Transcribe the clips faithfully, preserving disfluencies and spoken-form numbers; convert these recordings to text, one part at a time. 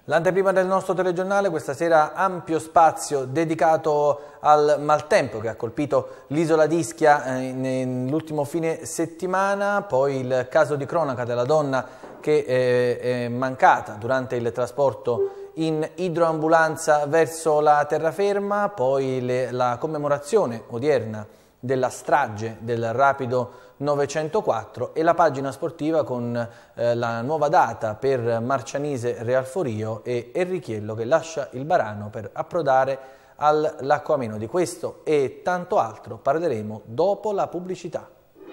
L'anteprima del nostro telegiornale, questa sera ampio spazio dedicato al maltempo che ha colpito l'isola di Ischia eh, nell'ultimo fine settimana, poi il caso di cronaca della donna che eh, è mancata durante il trasporto in idroambulanza verso la terraferma, poi le, la commemorazione odierna della strage del Rapido novecentoquattro e la pagina sportiva con eh, la nuova data per Marcianise Real Forio e Enrichiello che lascia il Barano per approdare all'Acquameno. Di questo e tanto altro parleremo dopo la pubblicità.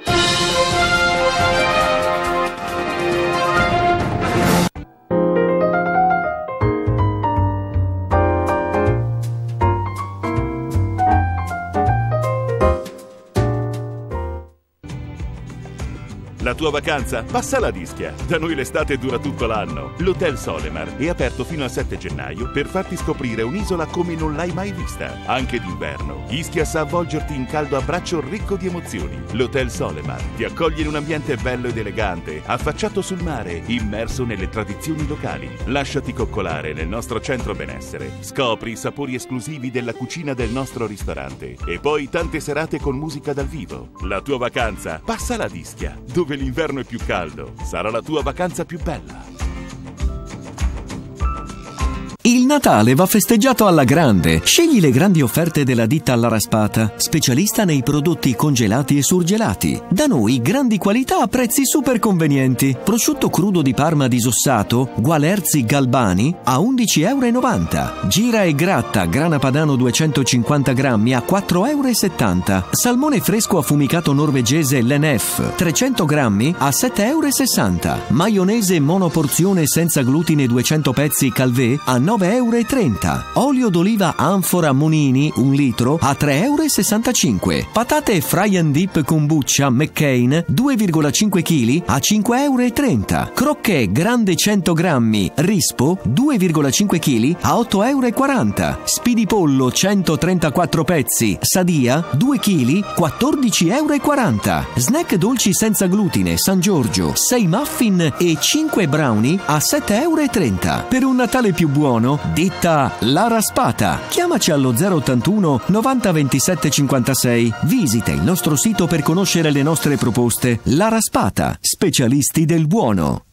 La tua vacanza? Passala ad Ischia. Da noi l'estate dura tutto l'anno. L'Hotel Solemar è aperto fino al sette gennaio per farti scoprire un'isola come non l'hai mai vista. Anche d'inverno. Ischia sa avvolgerti in caldo abbraccio ricco di emozioni. L'Hotel Solemar ti accoglie in un ambiente bello ed elegante, affacciato sul mare, immerso nelle tradizioni locali. Lasciati coccolare nel nostro centro benessere. Scopri i sapori esclusivi della cucina del nostro ristorante. E poi tante serate con musica dal vivo. La tua vacanza? Passala ad Ischia, dove l'inverno è più caldo. Sarà la tua vacanza più bella. Il Natale va festeggiato alla grande. Scegli le grandi offerte della ditta Lara Spata, specialista nei prodotti congelati e surgelati. Da noi grandi qualità a prezzi super convenienti. Prosciutto crudo di Parma disossato, Gualerzi Galbani a undici e novanta euro. Gira e gratta grana padano duecentocinquanta grammi a quattro e settanta euro. Salmone fresco affumicato norvegese Lenef trecento grammi a sette e sessanta euro. Maionese monoporzione senza glutine duecento pezzi Calvé a nove e trenta euro. Olio d'oliva Anfora Monini un litro a tre e sessantacinque euro. Patate fry and dip kombucha McCain due virgola cinque chili a cinque e trenta euro. Crocchè grande cento grammi Rispo due virgola cinque chili a otto e quaranta euro. Spidipollo centotrentaquattro pezzi Sadia due chili quattordici e quaranta euro. Snack dolci senza glutine San Giorgio sei muffin e cinque brownie a sette e trenta euro. Per un Natale più buono ditta Lara Spata. Chiamaci allo zero ottantuno novanta ventisette cinquantasei. Visita il nostro sito per conoscere le nostre proposte. Lara Spata, specialisti del buono.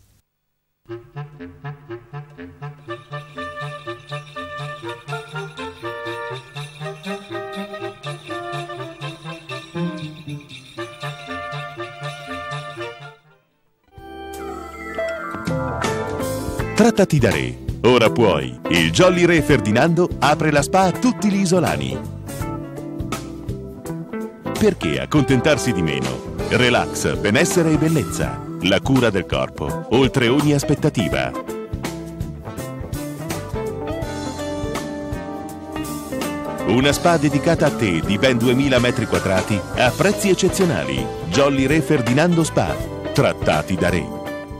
Trattati da Re. Ora puoi. Il Jolly Re Ferdinando apre la spa a tutti gli isolani. Perché accontentarsi di meno? Relax, benessere e bellezza. La cura del corpo, oltre ogni aspettativa. Una spa dedicata a te di ben duemila metri quadrati a prezzi eccezionali. Jolly Re Ferdinando Spa. Trattati da Re.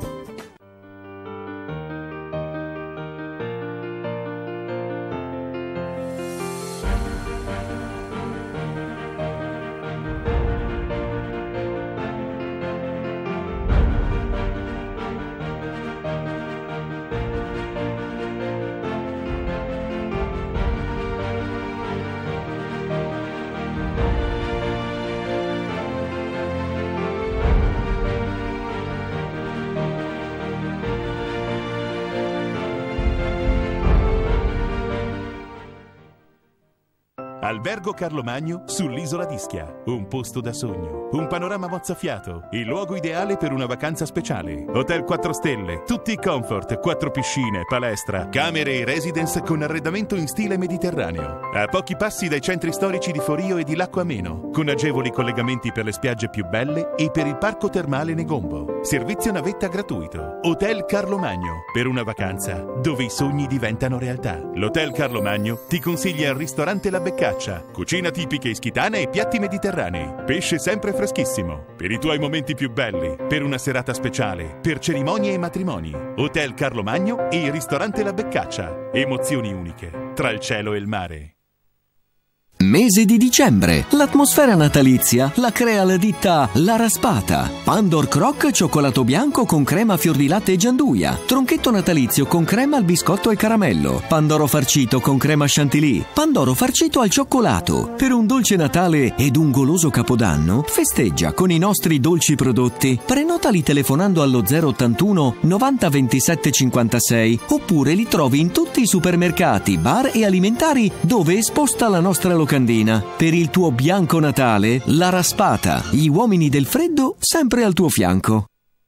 Albergo Carlo Magno sull'isola d'Ischia. Un posto da sogno, un panorama mozzafiato, il luogo ideale per una vacanza speciale. Hotel quattro stelle, tutti i comfort, quattro piscine, palestra, camere e residence con arredamento in stile mediterraneo. A pochi passi dai centri storici di Forio e di L'Acquameno, con agevoli collegamenti per le spiagge più belle e per il parco termale Negombo. Servizio navetta gratuito. Hotel Carlo Magno, per una vacanza dove i sogni diventano realtà. L'Hotel Carlo Magno ti consiglia il ristorante La Beccaccia, cucina tipica ischitana e piatti mediterranei. Pesce sempre freschissimo. Per i tuoi momenti più belli, per una serata speciale, per cerimonie e matrimoni. Hotel Carlo Magno e il ristorante La Beccaccia. Emozioni uniche tra il cielo e il mare. Mese di dicembre. L'atmosfera natalizia la crea la ditta La Raspata. Pandor Croc cioccolato bianco con crema fior di latte e gianduia. Tronchetto natalizio con crema al biscotto e caramello. Pandoro farcito con crema chantilly. Pandoro farcito al cioccolato. Per un dolce Natale ed un goloso Capodanno, festeggia con i nostri dolci prodotti. Prenotali telefonando allo zero ottantuno novanta ventisette cinquantasei oppure li trovi in tutti i supermercati, bar e alimentari dove è esposta la nostra locandina. Per il tuo bianco Natale, La Raspata. Gli uomini del freddo sempre al tuo fianco.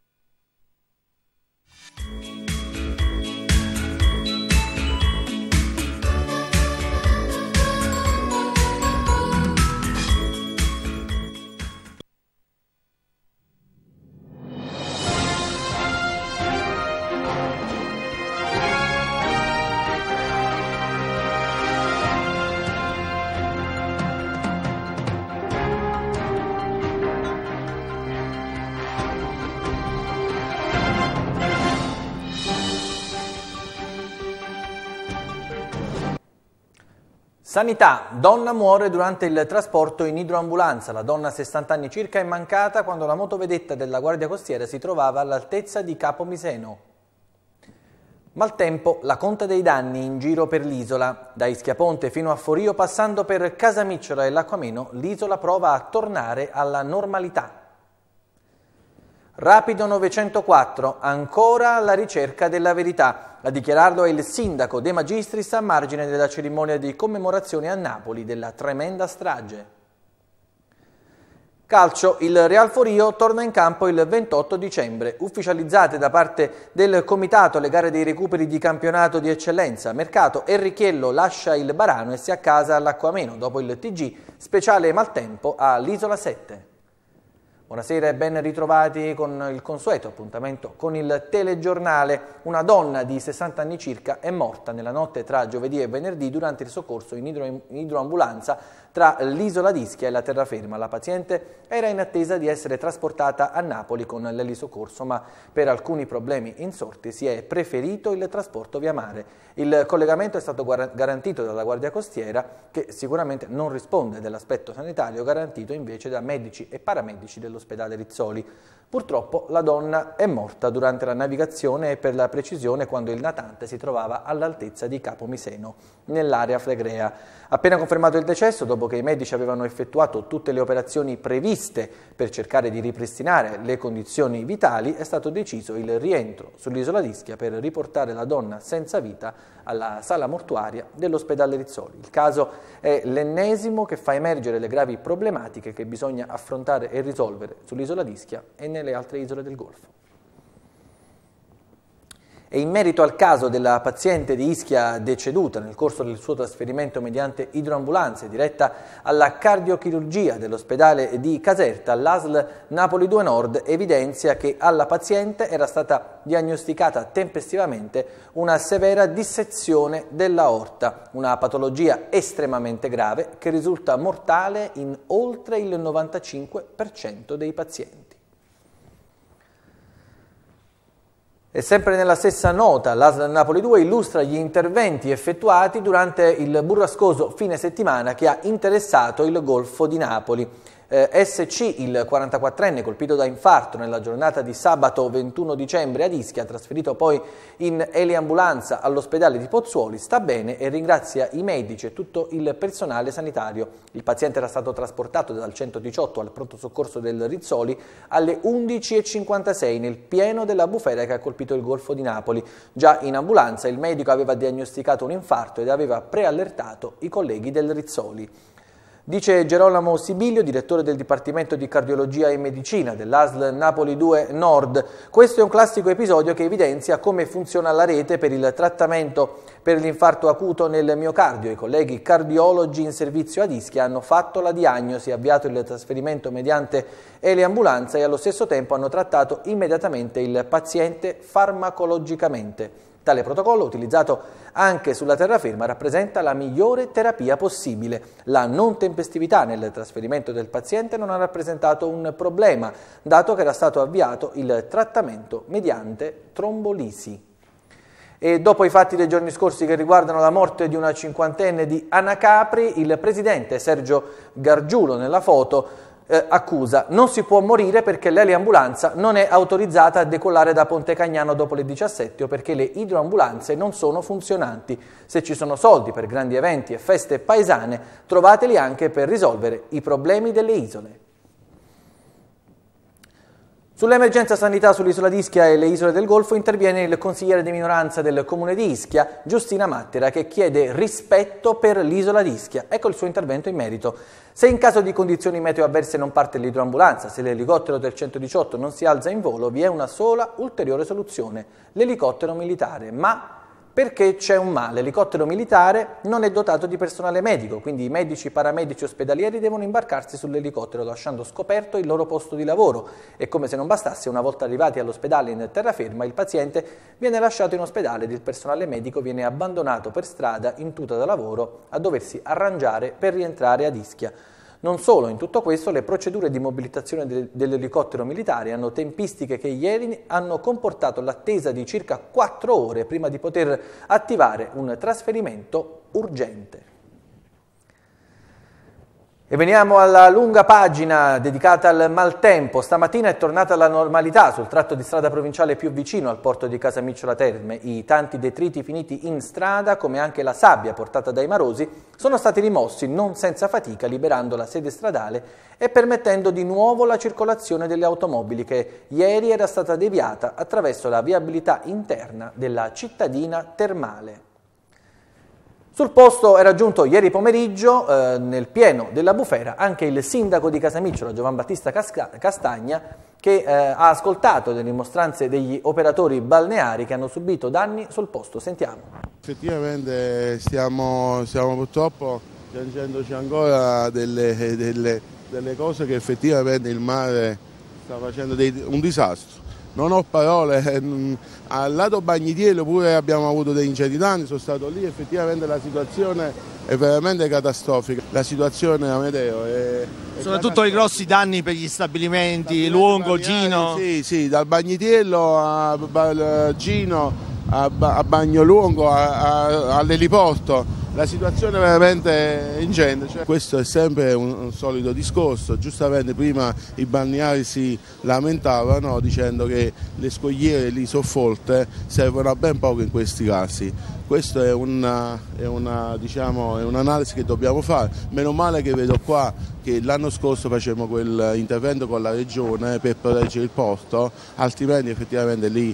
Sanità. Donna muore durante il trasporto in idroambulanza. La donna, sessanta anni circa, è mancata quando la motovedetta della Guardia Costiera si trovava all'altezza di Capo Miseno. Maltempo, la conta dei danni in giro per l'isola. Da Ischiaponte fino a Forio, passando per Casamicciola e l'Acquameno, l'isola prova a tornare alla normalità. Rapido novecentoquattro, ancora alla ricerca della verità. A dichiararlo è il sindaco De Magistris a margine della cerimonia di commemorazione a Napoli della tremenda strage. Calcio, il Real Forio torna in campo il ventotto dicembre, ufficializzate da parte del comitato le gare dei recuperi di campionato di eccellenza. Mercato, Enrichiello lascia il Barano e si accasa all'Acquameno dopo il T G, speciale maltempo all'Isola sette. Buonasera e ben ritrovati con il consueto appuntamento con il telegiornale. Una donna di sessanta anni circa è morta nella notte tra giovedì e venerdì durante il soccorso in, idro, in idroambulanza tra l'isola di Ischia e la terraferma. La paziente era in attesa di essere trasportata a Napoli con l'elisoccorso, ma per alcuni problemi insorti si è preferito il trasporto via mare. Il collegamento è stato garantito dalla Guardia Costiera, che sicuramente non risponde dell'aspetto sanitario, garantito invece da medici e paramedici dell'ospedale Rizzoli. Purtroppo la donna è morta durante la navigazione e, per la precisione, quando il natante si trovava all'altezza di Capo Miseno, nell'area flegrea. Appena confermato il decesso, dopo che i medici avevano effettuato tutte le operazioni previste per cercare di ripristinare le condizioni vitali, è stato deciso il rientro sull'isola di Ischia per riportare la donna senza vita alla sala mortuaria dell'ospedale Rizzoli. Il caso è l'ennesimo che fa emergere le gravi problematiche che bisogna affrontare e risolvere sull'isola di Ischia e nelle altre isole del Golfo. E in merito al caso della paziente di Ischia deceduta nel corso del suo trasferimento mediante idroambulanze diretta alla cardiochirurgia dell'ospedale di Caserta, l'A S L Napoli due Nord evidenzia che alla paziente era stata diagnosticata tempestivamente una severa dissezione dell'aorta, una patologia estremamente grave che risulta mortale in oltre il novantacinque per cento dei pazienti. E sempre nella stessa nota, l'A S L Napoli due illustra gli interventi effettuati durante il burrascoso fine settimana che ha interessato il Golfo di Napoli. Eh, S C, il quarantaquattrenne colpito da infarto nella giornata di sabato ventuno dicembre ad Ischia, trasferito poi in eliambulanza all'ospedale di Pozzuoli, sta bene e ringrazia i medici e tutto il personale sanitario. Il paziente era stato trasportato dal centodiciotto al pronto soccorso del Rizzoli alle undici e cinquantasei nel pieno della bufera che ha colpito il Golfo di Napoli. Già in ambulanza il medico aveva diagnosticato un infarto ed aveva preallertato i colleghi del Rizzoli. Dice Gerolamo Sibilio, direttore del Dipartimento di Cardiologia e Medicina dell'A S L Napoli due Nord, questo è un classico episodio che evidenzia come funziona la rete per il trattamento per l'infarto acuto nel miocardio. I colleghi cardiologi in servizio ad Ischia hanno fatto la diagnosi, avviato il trasferimento mediante eliambulanza e allo stesso tempo hanno trattato immediatamente il paziente farmacologicamente. Tale protocollo, utilizzato anche sulla terraferma, rappresenta la migliore terapia possibile. La non tempestività nel trasferimento del paziente non ha rappresentato un problema, dato che era stato avviato il trattamento mediante trombolisi. E dopo i fatti dei giorni scorsi che riguardano la morte di una cinquantenne di Anacapri, il presidente Sergio Gargiulo nella foto eh, accusa: non si può morire perché l'eliambulanza non è autorizzata a decollare da Ponte Cagnano dopo le diciassette o perché le idroambulanze non sono funzionanti. Se ci sono soldi per grandi eventi e feste paesane, trovateli anche per risolvere i problemi delle isole. Sull'emergenza sanità sull'isola di Ischia e le isole del Golfo interviene il consigliere di minoranza del comune di Ischia, Giustina Mattera, che chiede rispetto per l'isola di Ischia. Ecco il suo intervento in merito. Se in caso di condizioni meteo avverse non parte l'idroambulanza, se l'elicottero del centodiciotto non si alza in volo, vi è una sola ulteriore soluzione: l'elicottero militare. Ma perché c'è un ma? L'elicottero militare non è dotato di personale medico, quindi i medici, paramedici ospedalieri devono imbarcarsi sull'elicottero lasciando scoperto il loro posto di lavoro e, come se non bastasse, una volta arrivati all'ospedale in terraferma, il paziente viene lasciato in ospedale ed il personale medico viene abbandonato per strada in tuta da lavoro a doversi arrangiare per rientrare ad Ischia. Non solo, in tutto questo le procedure di mobilitazione de- dell'elicottero militare hanno tempistiche che ieri hanno comportato l'attesa di circa quattro ore prima di poter attivare un trasferimento urgente. E veniamo alla lunga pagina dedicata al maltempo. Stamattina è tornata la normalità sul tratto di strada provinciale più vicino al porto di Casamicciola Terme. I tanti detriti finiti in strada, come anche la sabbia portata dai marosi, sono stati rimossi non senza fatica, liberando la sede stradale e permettendo di nuovo la circolazione delle automobili che ieri era stata deviata attraverso la viabilità interna della cittadina termale. Sul posto era giunto ieri pomeriggio, eh, nel pieno della bufera, anche il sindaco di Casamicciola, Giovan Battista Castagna, che eh, ha ascoltato le dimostranze degli operatori balneari che hanno subito danni sul posto. Sentiamo. Effettivamente stiamo, stiamo purtroppo piangendoci ancora delle, delle, delle cose che effettivamente il mare sta facendo dei, un disastro. Non ho parole, al lato Bagnitiello pure abbiamo avuto dei incendi danni, sono stato lì, effettivamente la situazione è veramente catastrofica, la situazione Amedeo è... è Soprattutto i grossi danni per gli stabilimenti, Luongo, Gino. Sì, sì, dal Bagnitiello a Gino, a Bagno Luongo, all'eliporto. La situazione è veramente ingente, cioè, questo è sempre un, un solito discorso. Giustamente prima i balneari si lamentavano dicendo che le scogliere lì soffolte servono a ben poco in questi casi. Questa è una, è una, diciamo, è un'analisi che dobbiamo fare. Meno male che vedo qua che l'anno scorso facevamo quell'intervento con la regione per proteggere il porto, altrimenti effettivamente lì...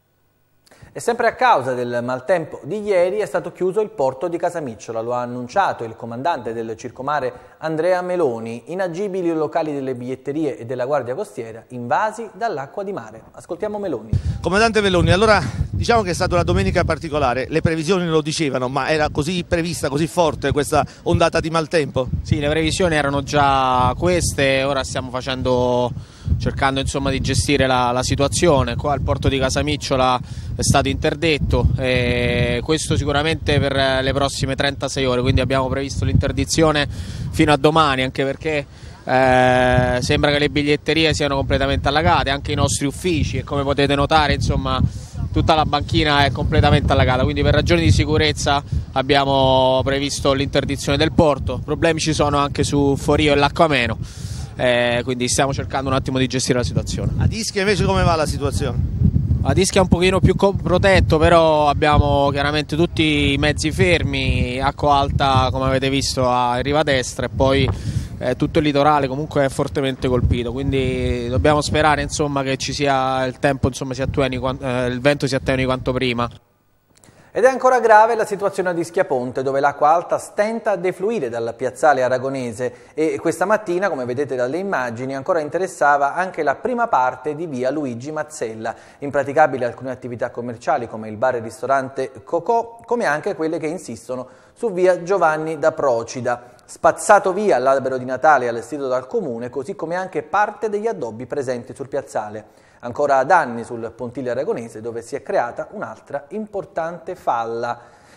E sempre a causa del maltempo di ieri è stato chiuso il porto di Casamicciola, lo ha annunciato il comandante del circomare Andrea Meloni. Inagibili i locali delle biglietterie e della Guardia Costiera invasi dall'acqua di mare. Ascoltiamo Meloni. Comandante Meloni, allora diciamo che è stata una domenica particolare, le previsioni lo dicevano, ma era così prevista, così forte questa ondata di maltempo? Sì, le previsioni erano già queste, ora stiamo facendo... cercando insomma di gestire la, la situazione. Qua il porto di Casamicciola è stato interdetto, e questo sicuramente per le prossime trentasei ore, quindi abbiamo previsto l'interdizione fino a domani, anche perché eh, sembra che le biglietterie siano completamente allagate, anche i nostri uffici, e come potete notare insomma tutta la banchina è completamente allagata, quindi per ragioni di sicurezza abbiamo previsto l'interdizione del porto. Problemi ci sono anche su Forio e l'Acquameno. Eh, quindi stiamo cercando un attimo di gestire la situazione. Ad Ischia invece come va la situazione? Ad Ischia è un pochino più protetto, però abbiamo chiaramente tutti i mezzi fermi, acqua alta come avete visto a riva destra, e poi eh, tutto il litorale comunque è fortemente colpito, quindi dobbiamo sperare insomma che ci sia il tempo, insomma, si attueni, eh, il vento si attenui quanto prima. Ed è ancora grave la situazione ad Ischia Ponte, dove l'acqua alta stenta a defluire dal piazzale aragonese, e questa mattina, come vedete dalle immagini, ancora interessava anche la prima parte di via Luigi Mazzella. Impraticabili alcune attività commerciali come il bar e ristorante Cocò, come anche quelle che insistono su via Giovanni da Procida. Spazzato via l'albero di Natale allestito dal comune, così come anche parte degli addobbi presenti sul piazzale. Ancora danni sul pontile aragonese, dove si è creata un'altra importante falla.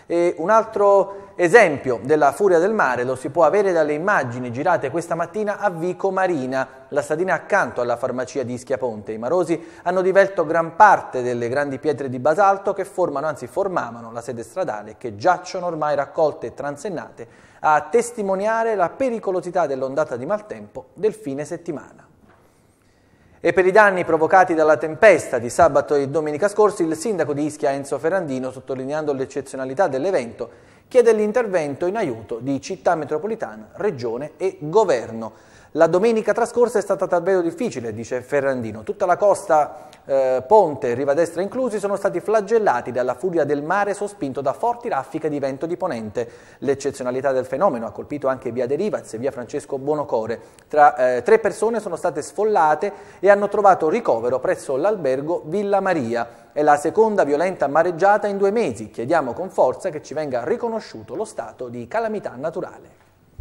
E un altro esempio della furia del mare lo si può avere dalle immagini girate questa mattina a Vico Marina, la stadina accanto alla farmacia di Ischia Ponte. I marosi hanno divelto gran parte delle grandi pietre di basalto che formano, anzi formavano, la sede stradale, che giacciono ormai raccolte e transennate a testimoniare la pericolosità dell'ondata di maltempo del fine settimana. E per i danni provocati dalla tempesta di sabato e domenica scorsi, il sindaco di Ischia Enzo Ferrandino, sottolineando l'eccezionalità dell'evento, chiede l'intervento in aiuto di Città Metropolitana, Regione e Governo. La domenica trascorsa è stata davvero difficile, dice Ferrandino. Tutta la costa, eh, Ponte e Riva Destra inclusi, sono stati flagellati dalla furia del mare sospinto da forti raffiche di vento di ponente. L'eccezionalità del fenomeno ha colpito anche via De Rivaz e via Francesco Buonocore. Tra, eh, tre persone sono state sfollate e hanno trovato ricovero presso l'albergo Villa Maria. È la seconda violenta mareggiata in due mesi. Chiediamo con forza che ci venga riconosciuto lo stato di calamità naturale.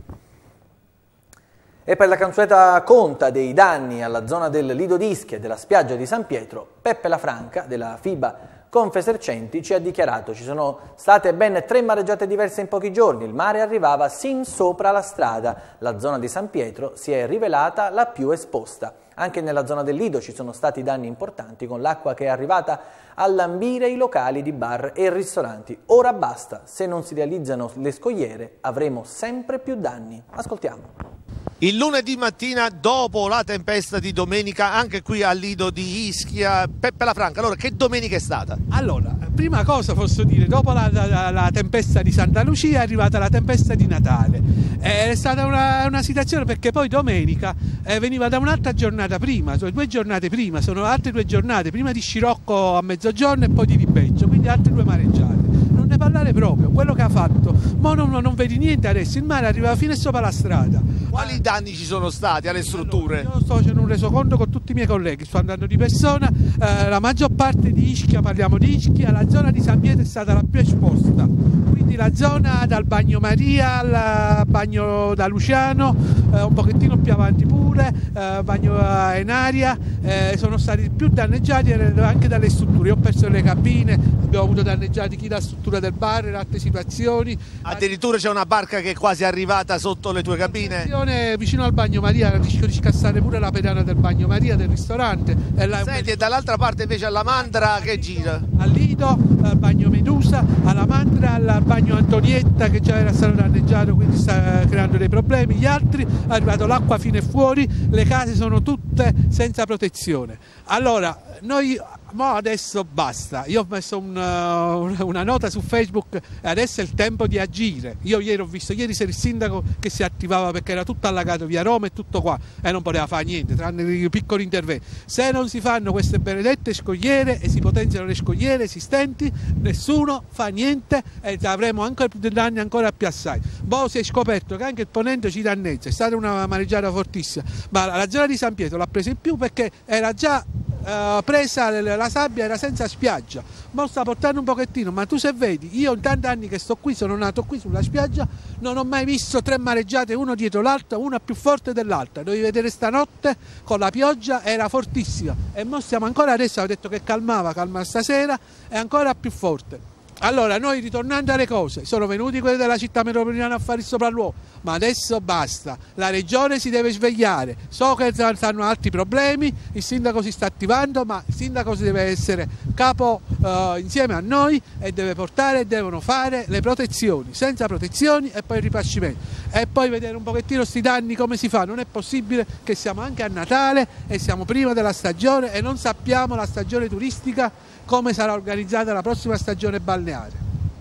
E per la consueta conta dei danni alla zona del Lido di Ischia e della spiaggia di San Pietro, Peppe Lafranca della FIBA Confesercenti ci ha dichiarato: ci sono state ben tre mareggiate diverse in pochi giorni, il mare arrivava sin sopra la strada, la zona di San Pietro si è rivelata la più esposta. Anche nella zona del Lido ci sono stati danni importanti, con l'acqua che è arrivata a lambire i locali di bar e ristoranti. Ora basta, se non si realizzano le scogliere avremo sempre più danni. Ascoltiamo. Il lunedì mattina, dopo la tempesta di domenica, anche qui al Lido di Ischia, Peppe Lafranca, allora che domenica è stata? Allora, prima cosa posso dire, dopo la, la, la tempesta di Santa Lucia è arrivata la tempesta di Natale. È stata una, una situazione perché poi domenica eh, veniva da un'altra giornata prima, cioè due giornate prima, sono altre due giornate, prima di Scirocco a mezzogiorno e poi di Ribeggio, quindi altre due mareggiate. Non ne parlare proprio, quello che ha fatto, ma non, non vedi niente adesso, il mare arriva fino sopra la strada. Quali danni ci sono stati alle strutture? Allora, io sto facendo un resoconto con tutti i miei colleghi, sto andando di persona, eh, la maggior parte di Ischia, parliamo di Ischia, la zona di San Pietro è stata la più esposta, quindi la zona dal Bagno Maria al Bagno da Luciano, eh, un pochettino più avanti pure, eh, Bagno Enaria, eh, sono stati più danneggiati anche dalle strutture. Io ho perso le cabine, abbiamo avuto danneggiati chi la struttura del bar e altre situazioni. Addirittura c'è una barca che è quasi arrivata sotto le tue cabine? Vicino al Bagno Maria, rischio di scassare pure la pedana del Bagno Maria, del ristorante. E la... Senti, e dall'altra parte invece alla Mandra che gira? Al Lido, al Bagno Medusa, alla Mandra, al Bagno Antonietta che già era stato danneggiato, quindi sta creando dei problemi. Gli altri, è arrivato l'acqua fino e fuori, le case sono tutte senza protezione. Allora, noi mo adesso basta, io ho messo un, uh, una nota su Facebook e adesso è il tempo di agire. Io ieri ho visto, ieri sera il sindaco che si attivava perché era tutto allagato via Roma e tutto qua e non poteva fare niente tranne i piccoli interventi. Se non si fanno queste benedette scogliere e si potenziano le scogliere esistenti, nessuno fa niente e avremo anche danni ancora più assai. Boh, si è scoperto che anche il ponente ci danneggia, è stata una mareggiata fortissima, ma la zona di San Pietro l'ha presa in più perché era già Uh, presa la sabbia, era senza spiaggia, ma sta portando un pochettino, ma tu se vedi, io in tanti anni che sto qui, sono nato qui sulla spiaggia, non ho mai visto tre mareggiate uno dietro l'altra, una più forte dell'altra. Dovevi vedere stanotte con la pioggia, era fortissima e mo stiamo ancora adesso, ho detto che calmava, calma stasera, è ancora più forte. Allora, noi ritornando alle cose, sono venuti quelli della città metropolitana a fare il sopralluogo, ma adesso basta, la regione si deve svegliare, so che hanno altri problemi, il sindaco si sta attivando, ma il sindaco si deve essere capo eh, insieme a noi e deve portare, devono fare le protezioni, senza protezioni e poi il ripascimento e poi vedere un pochettino sti danni come si fa. Non è possibile che siamo anche a Natale e siamo prima della stagione e non sappiamo la stagione turistica come sarà organizzata la prossima stagione balneare.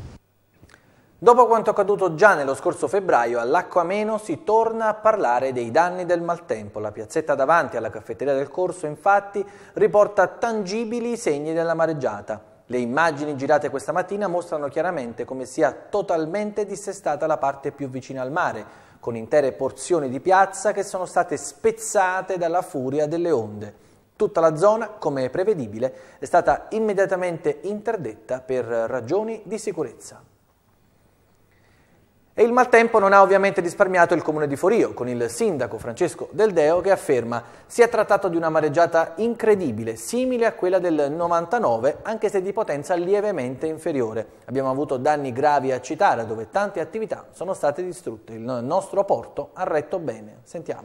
Dopo quanto accaduto già nello scorso febbraio, all'Acquameno si torna a parlare dei danni del maltempo. La piazzetta davanti alla caffetteria del Corso, infatti, riporta tangibili segni della mareggiata. Le immagini girate questa mattina mostrano chiaramente come sia totalmente dissestata la parte più vicina al mare, con intere porzioni di piazza che sono state spezzate dalla furia delle onde. Tutta la zona, come prevedibile, è stata immediatamente interdetta per ragioni di sicurezza. E il maltempo non ha ovviamente risparmiato il comune di Forio, con il sindaco Francesco Del Deo che afferma si è trattato di una mareggiata incredibile, simile a quella del novantanove, anche se di potenza lievemente inferiore. Abbiamo avuto danni gravi a Citara, dove tante attività sono state distrutte. Il nostro porto ha retto bene. Sentiamo.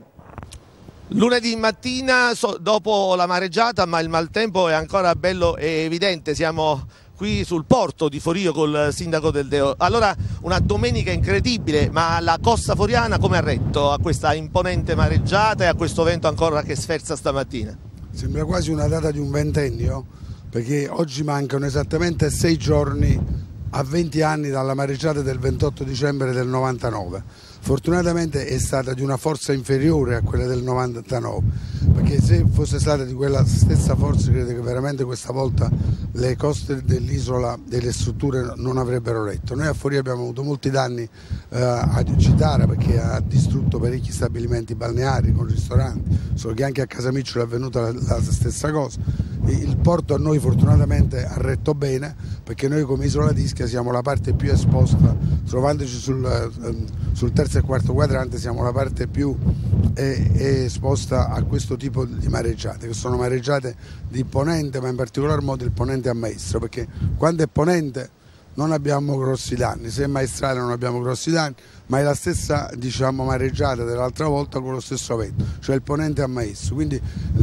Lunedì mattina, dopo la mareggiata, ma il maltempo è ancora bello e evidente, siamo qui sul porto di Forio col sindaco Del Deo. Allora, una domenica incredibile, ma la costa foriana come ha retto a questa imponente mareggiata e a questo vento ancora che sferza stamattina? Sembra quasi una data di un ventennio, perché oggi mancano esattamente sei giorni a venti anni dalla mareggiata del ventotto dicembre del novantanove. Fortunatamente è stata di una forza inferiore a quella del novantanove, perché se fosse stata di quella stessa forza credo che veramente questa volta le coste dell'isola e le strutture non avrebbero retto. Noi a Forio abbiamo avuto molti danni eh, a Citara, perché ha distrutto parecchi stabilimenti balneari con ristoranti, solo che anche a Casamicciola è avvenuta la, la stessa cosa. Il porto a noi fortunatamente ha retto bene, perché noi come Isola d'Ischia siamo la parte più esposta, trovandoci sul, sul terzo e quarto quadrante siamo la parte più eh, esposta a questo tipo di mareggiate, che sono mareggiate di ponente, ma in particolar modo il ponente a maestro, perché quando è ponente non abbiamo grossi danni, se è maestrale non abbiamo grossi danni, ma è la stessa, diciamo, mareggiata dell'altra volta con lo stesso vento, cioè il ponente a maestro, quindi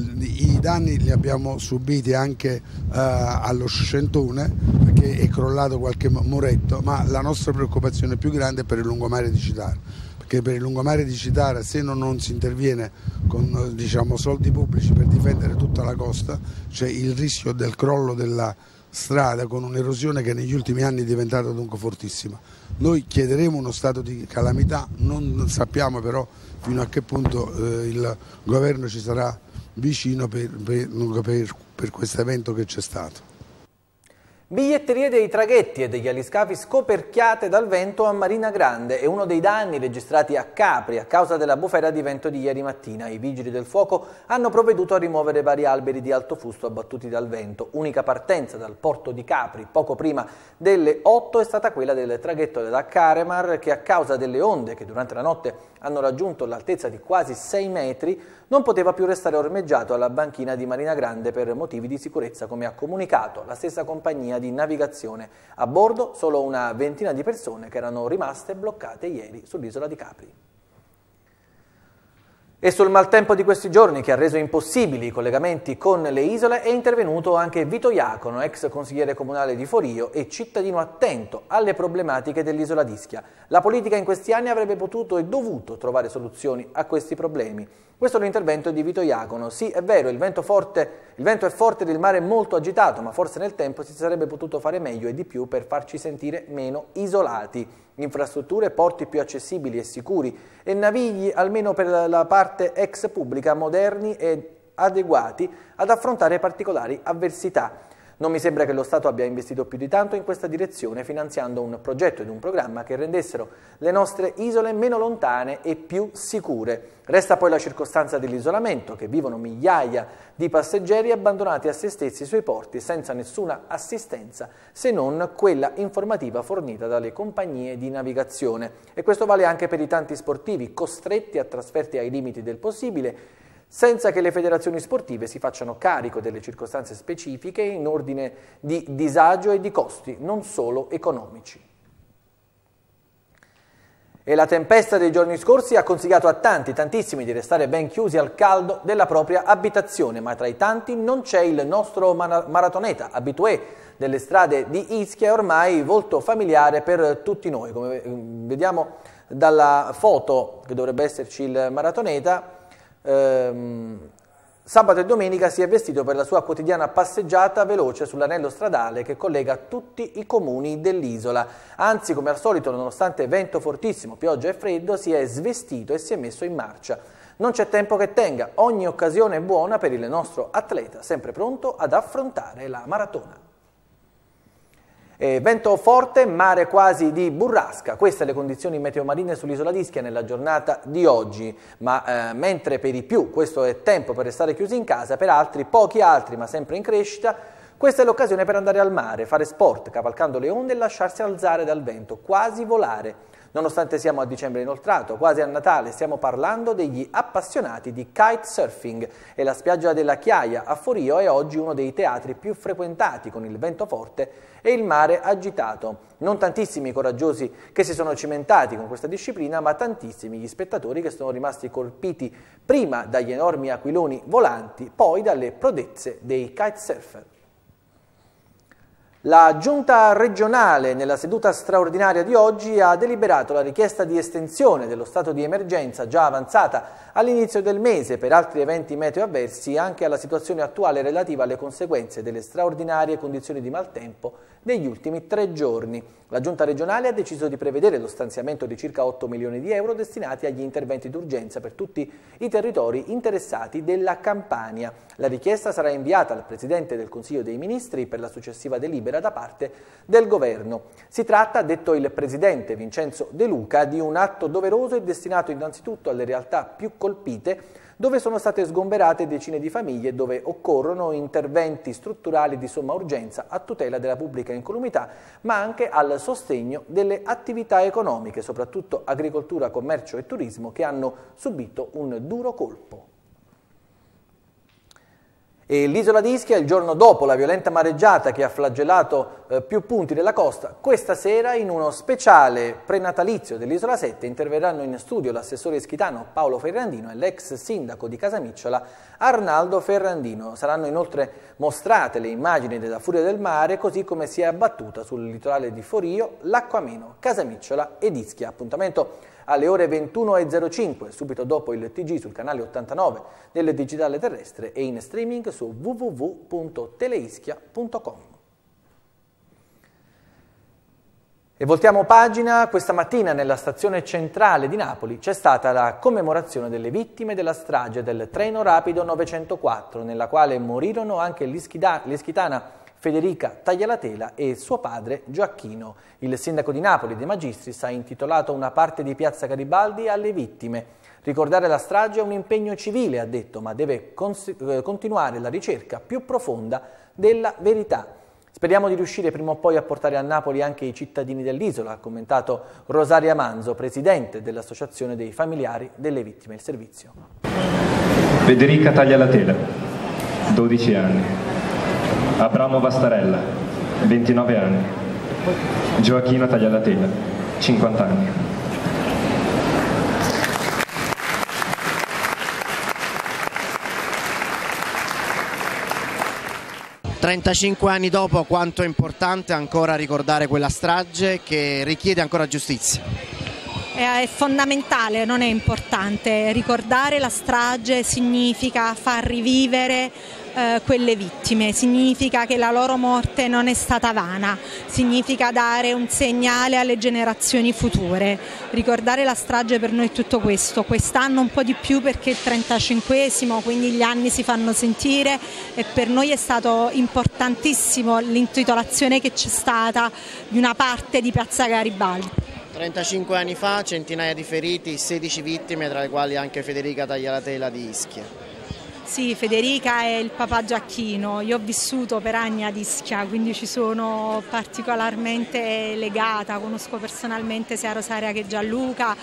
i danni li abbiamo subiti anche eh, allo Scentone, perché è crollato qualche muretto, ma la nostra preoccupazione più grande è per il lungomare di Citara, perché per il lungomare di Citara se non, non si interviene con, diciamo, soldi pubblici per difendere tutta la costa, c'è il rischio del crollo della strada con un'erosione che negli ultimi anni è diventata dunque fortissima. Noi chiederemo uno stato di calamità, non sappiamo però fino a che punto eh, il governo ci sarà vicino per, per, per, per questo evento che c'è stato. Biglietterie dei traghetti e degli aliscafi scoperchiate dal vento a Marina Grande è uno dei danni registrati a Capri a causa della bufera di vento di ieri mattina. I vigili del fuoco hanno provveduto a rimuovere vari alberi di alto fusto abbattuti dal vento. Unica partenza dal porto di Capri poco prima delle otto è stata quella del traghetto della Caremar, che a causa delle onde che durante la notte hanno raggiunto l'altezza di quasi sei metri non poteva più restare ormeggiato alla banchina di Marina Grande per motivi di sicurezza, come ha comunicato la stessa compagnia di navigazione. A bordo solo una ventina di persone che erano rimaste bloccate ieri sull'isola di Capri. E sul maltempo di questi giorni, che ha reso impossibili i collegamenti con le isole, è intervenuto anche Vito Iacono, ex consigliere comunale di Forio e cittadino attento alle problematiche dell'isola d'Ischia. La politica in questi anni avrebbe potuto e dovuto trovare soluzioni a questi problemi. Questo è l'intervento di Vito Iacono. Sì, è vero, il vento, forte, il vento è forte ed il mare è molto agitato, ma forse nel tempo si sarebbe potuto fare meglio e di più per farci sentire meno isolati. Infrastrutture, porti più accessibili e sicuri e navigli, almeno per la parte ex pubblica, moderni e adeguati ad affrontare particolari avversità. Non mi sembra che lo Stato abbia investito più di tanto in questa direzione, finanziando un progetto ed un programma che rendessero le nostre isole meno lontane e più sicure. Resta poi la circostanza dell'isolamento, che vivono migliaia di passeggeri abbandonati a se stessi sui porti senza nessuna assistenza, se non quella informativa fornita dalle compagnie di navigazione. E questo vale anche per i tanti sportivi costretti a trasferti ai limiti del possibile, senza che le federazioni sportive si facciano carico delle circostanze specifiche in ordine di disagio e di costi, non solo economici. E la tempesta dei giorni scorsi ha consigliato a tanti, tantissimi, di restare ben chiusi al caldo della propria abitazione, ma tra i tanti non c'è il nostro maratoneta, abitué delle strade di Ischia, ormai volto familiare per tutti noi. Come vediamo dalla foto che dovrebbe esserci il maratoneta, Ehm, sabato e domenica si è vestito per la sua quotidiana passeggiata veloce sull'anello stradale che collega tutti i comuni dell'isola. Anzi, come al solito, nonostante vento fortissimo, pioggia e freddo, si è svestito e si è messo in marcia. Non c'è tempo che tenga, ogni occasione è buona per il nostro atleta, sempre pronto ad affrontare la maratona. E vento forte, mare quasi di burrasca, queste le condizioni meteomarine sull'isola d'Ischia nella giornata di oggi, ma eh, mentre per i più questo è tempo per restare chiusi in casa, per altri, pochi altri, ma sempre in crescita, Questa è l'occasione per andare al mare, fare sport, cavalcando le onde e lasciarsi alzare dal vento, quasi volare. Nonostante siamo a dicembre inoltrato, quasi a Natale, stiamo parlando degli appassionati di kitesurfing e la spiaggia della Chiaia a Forio è oggi uno dei teatri più frequentati con il vento forte e il mare agitato. Non tantissimi i coraggiosi che si sono cimentati con questa disciplina, ma tantissimi gli spettatori che sono rimasti colpiti prima dagli enormi aquiloni volanti, poi dalle prodezze dei kitesurfer. La Giunta regionale nella seduta straordinaria di oggi ha deliberato la richiesta di estensione dello stato di emergenza già avanzata all'inizio del mese per altri eventi meteo avversi anche alla situazione attuale relativa alle conseguenze delle straordinarie condizioni di maltempo degli ultimi tre giorni. La Giunta regionale ha deciso di prevedere lo stanziamento di circa otto milioni di euro destinati agli interventi d'urgenza per tutti i territori interessati della Campania. La richiesta sarà inviata al Presidente del Consiglio dei Ministri per la successiva delibera da parte del Governo. Si tratta, ha detto il Presidente Vincenzo De Luca, di un atto doveroso e destinato innanzitutto alle realtà più colpite, dove sono state sgomberate decine di famiglie e dove occorrono interventi strutturali di somma urgenza a tutela della pubblica incolumità, ma anche al sostegno delle attività economiche, soprattutto agricoltura, commercio e turismo, che hanno subito un duro colpo. E l'isola di Ischia, il giorno dopo la violenta mareggiata che ha flagellato eh, più punti della costa, questa sera in uno speciale prenatalizio dell'Isola sette interverranno in studio l'assessore ischitano Paolo Ferrandino e l'ex sindaco di Casamicciola Arnaldo Ferrandino. Saranno inoltre mostrate le immagini della furia del mare, così come si è abbattuta sul litorale di Forio, Lacquameno, Casamicciola ed Ischia. Appuntamento alle ore ventuno e zero cinque, subito dopo il T G sul canale ottantanove del Digitale Terrestre e in streaming su w w w punto teleischia punto com. E voltiamo pagina. Questa mattina nella stazione centrale di Napoli c'è stata la commemorazione delle vittime della strage del treno rapido novecentoquattro, nella quale morirono anche l'ischitana Federica Taglialatela e suo padre Gioacchino. Il sindaco di Napoli, De Magistris, ha intitolato una parte di Piazza Garibaldi alle vittime. Ricordare la strage è un impegno civile, ha detto, ma deve continuare la ricerca più profonda della verità. Speriamo di riuscire prima o poi a portare a Napoli anche i cittadini dell'isola, ha commentato Rosaria Manzo, presidente dell'Associazione dei Familiari delle Vittime del Servizio. Federica Taglialatela, dodici anni. Abramo Vastarella, ventinove anni. Gioacchino Taglialatela, cinquanta anni. trentacinque anni dopo, quanto è importante ancora ricordare quella strage che richiede ancora giustizia? È fondamentale, non è importante. Ricordare la strage significa far rivivere eh, quelle vittime, significa che la loro morte non è stata vana, significa dare un segnale alle generazioni future. Ricordare la strage per noi è tutto questo, quest'anno un po' di più perché è il trentacinquesimo, quindi gli anni si fanno sentire e per noi è stato importantissimo l'intitolazione che c'è stata di una parte di Piazza Garibaldi. trentacinque anni fa, centinaia di feriti, sedici vittime, tra le quali anche Federica Taglialatela di Ischia. Sì, Federica è il papà Gioacchino, io ho vissuto per anni ad Ischia, quindi ci sono particolarmente legata, conosco personalmente sia Rosaria che Gianluca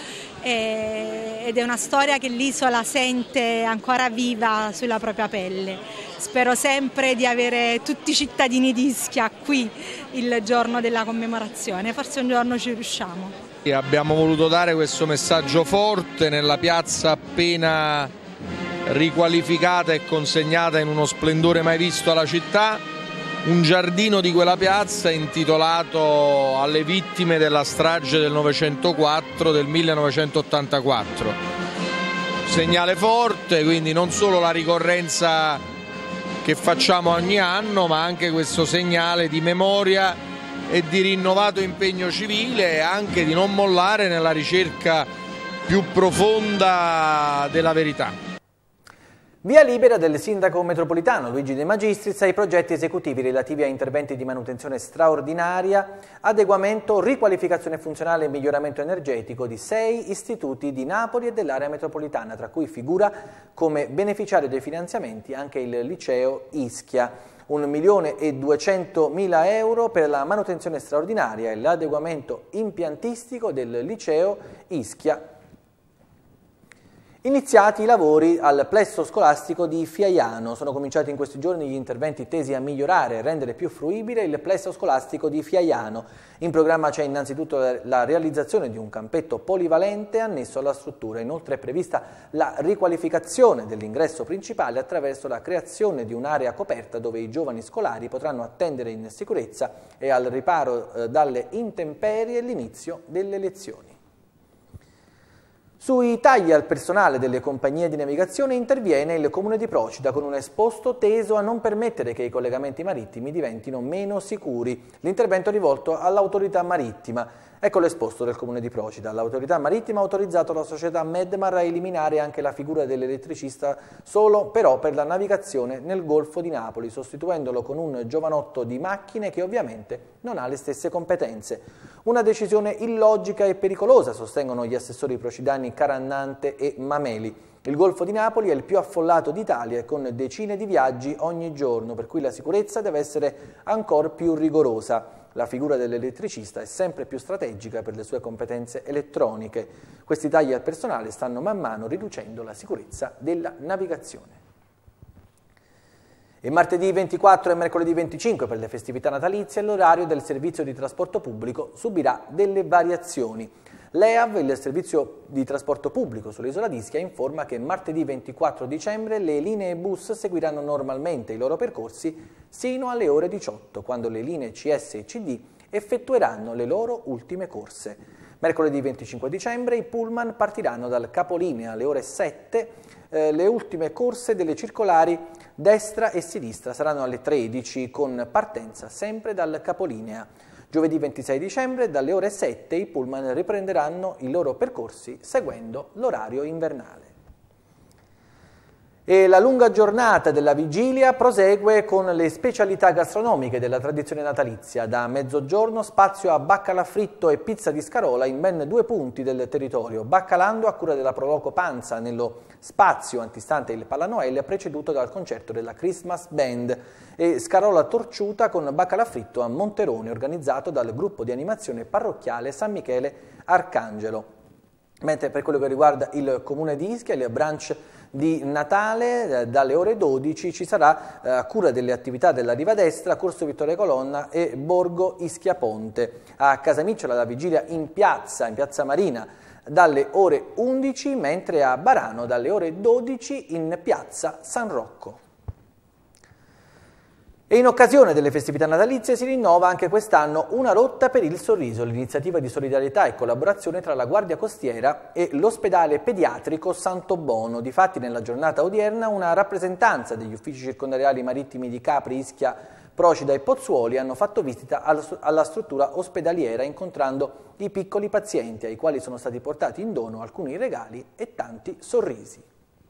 e, ed è una storia che l'isola sente ancora viva sulla propria pelle. Spero sempre di avere tutti i cittadini di Ischia qui il giorno della commemorazione, forse un giorno ci riusciamo. Abbiamo voluto dare questo messaggio forte nella piazza appena riqualificata e consegnata in uno splendore mai visto alla città, un giardino di quella piazza intitolato alle vittime della strage del novecentoquattro del millenovecentottantaquattro. Segnale forte, quindi non solo la ricorrenza che facciamo ogni anno, ma anche questo segnale di memoria e di rinnovato impegno civile e anche di non mollare nella ricerca più profonda della verità. Via libera del sindaco metropolitano Luigi De Magistris ai progetti esecutivi relativi a interventi di manutenzione straordinaria, adeguamento, riqualificazione funzionale e miglioramento energetico di sei istituti di Napoli e dell'area metropolitana, tra cui figura come beneficiario dei finanziamenti anche il liceo Ischia. un milione e duecentomila euro per la manutenzione straordinaria e l'adeguamento impiantistico del liceo Ischia. Iniziati i lavori al plesso scolastico di Fiaiano. Sono cominciati in questi giorni gli interventi tesi a migliorare e rendere più fruibile il plesso scolastico di Fiaiano. In programma c'è innanzitutto la realizzazione di un campetto polivalente annesso alla struttura. Inoltre è prevista la riqualificazione dell'ingresso principale attraverso la creazione di un'area coperta dove i giovani scolari potranno attendere in sicurezza e al riparo eh, dalle intemperie l'inizio delle lezioni. Sui tagli al personale delle compagnie di navigazione interviene il Comune di Procida con un esposto teso a non permettere che i collegamenti marittimi diventino meno sicuri. L'intervento è rivolto all'autorità marittima. Ecco l'esposto del Comune di Procida. L'autorità marittima ha autorizzato la società Medmar a eliminare anche la figura dell'elettricista solo però per la navigazione nel Golfo di Napoli, sostituendolo con un giovanotto di macchine che ovviamente non ha le stesse competenze. Una decisione illogica e pericolosa, sostengono gli assessori procidani Carannante e Mameli. Il Golfo di Napoli è il più affollato d'Italia e con decine di viaggi ogni giorno, per cui la sicurezza deve essere ancora più rigorosa. La figura dell'elettricista è sempre più strategica per le sue competenze elettroniche. Questi tagli al personale stanno man mano riducendo la sicurezza della navigazione. E martedì ventiquattro e mercoledì venticinque per le festività natalizie l'orario del servizio di trasporto pubblico subirà delle variazioni. L'E A V, il servizio di trasporto pubblico sull'isola d'Ischia, informa che martedì ventiquattro dicembre le linee bus seguiranno normalmente i loro percorsi sino alle ore diciotto, quando le linee C S e C D effettueranno le loro ultime corse. Mercoledì venticinque dicembre i pullman partiranno dal capolinea alle ore sette, eh, le ultime corse delle circolari destra e sinistra saranno alle tredici con partenza sempre dal capolinea. Giovedì ventisei dicembre dalle ore sette i pullman riprenderanno i loro percorsi seguendo l'orario invernale. E la lunga giornata della vigilia prosegue con le specialità gastronomiche della tradizione natalizia. Da mezzogiorno spazio a baccalà fritto e pizza di scarola in ben due punti del territorio. Baccalando a cura della Proloco Panza nello spazio antistante il Pallanoel, preceduto dal concerto della Christmas Band, e scarola torciuta con baccalà fritto a Monterone, organizzato dal gruppo di animazione parrocchiale San Michele Arcangelo. Mentre per quello che riguarda il Comune di Ischia, il brunch di Natale, eh, dalle ore dodici ci sarà eh, a cura delle attività della Riva Destra, Corso Vittoria Colonna e Borgo Ischia Ponte. A Casamicciola la vigilia in piazza, in piazza Marina, dalle ore undici, mentre a Barano dalle ore dodici in piazza San Rocco. E in occasione delle festività natalizie si rinnova anche quest'anno Una rotta per il sorriso, l'iniziativa di solidarietà e collaborazione tra la Guardia Costiera e l'ospedale pediatrico Santobono. Difatti nella giornata odierna una rappresentanza degli uffici circondariali marittimi di Capri, Ischia, Procida e Pozzuoli hanno fatto visita alla struttura ospedaliera incontrando i piccoli pazienti ai quali sono stati portati in dono alcuni regali e tanti sorrisi.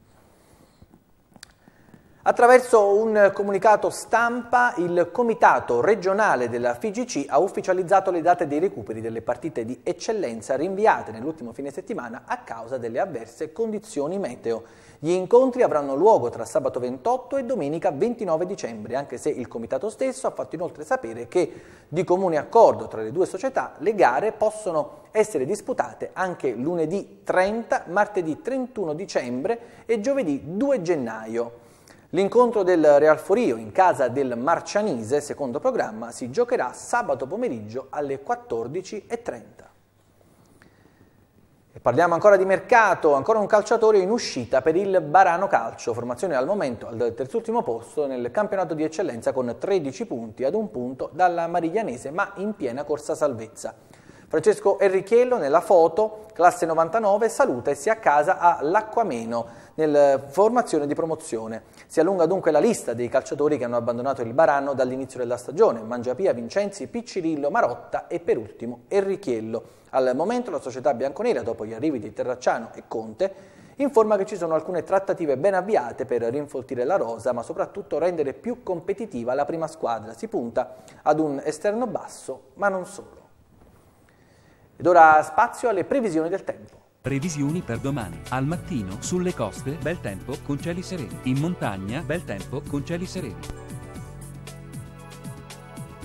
Attraverso un comunicato stampa, il Comitato regionale della F I G C ha ufficializzato le date dei recuperi delle partite di eccellenza rinviate nell'ultimo fine settimana a causa delle avverse condizioni meteo. Gli incontri avranno luogo tra sabato ventotto e domenica ventinove dicembre, anche se il Comitato stesso ha fatto inoltre sapere che, di comune accordo tra le due società, le gare possono essere disputate anche lunedì trenta, martedì trentuno dicembre e giovedì due gennaio. L'incontro del Real Forio in casa del Marcianise, secondo programma, si giocherà sabato pomeriggio alle quattordici e trenta. E parliamo ancora di mercato, ancora un calciatore in uscita per il Barano Calcio, formazione al momento al terzultimo posto nel campionato di eccellenza con tredici punti ad un punto dalla Mariglianese, ma in piena corsa salvezza. Francesco Enrichiello nella foto, classe novantanove, saluta e si accasa a Lacquameno nella formazione di promozione. Si allunga dunque la lista dei calciatori che hanno abbandonato il Barano dall'inizio della stagione: Mangiapia, Vincenzi, Piccirillo, Marotta e per ultimo Enrichiello. Al momento la società bianconera, dopo gli arrivi di Terracciano e Conte, informa che ci sono alcune trattative ben avviate per rinfoltire la rosa, ma soprattutto rendere più competitiva la prima squadra. Si punta ad un esterno basso, ma non solo. Ed ora spazio alle previsioni del tempo. Previsioni per domani. Al mattino, sulle coste, bel tempo con cieli sereni. In montagna, bel tempo con cieli sereni.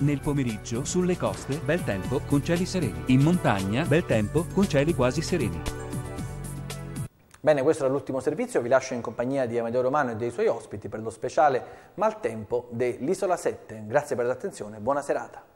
Nel pomeriggio, sulle coste, bel tempo con cieli sereni. In montagna, bel tempo con cieli quasi sereni. Bene, questo era l'ultimo servizio, vi lascio in compagnia di Amedeo Romano e dei suoi ospiti per lo speciale Maltempo dell'Isola sette. Grazie per l'attenzione e buona serata.